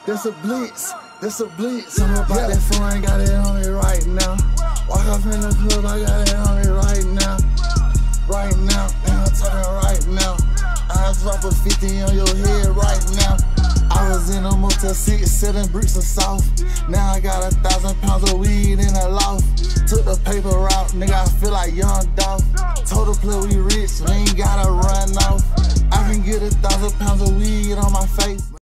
This a blitz, this a blitz. I'm about that phone, got it on me right now. Walk up in the club, I got it on me right now. Right now, and I'm talking right now. I drop a 50 on your head right now. I was in a Motel 6 selling bricks of soft. Now I got 1,000 pounds of weed in a loft. Took the paper route, nigga, I feel like Young Dolph. Told the play we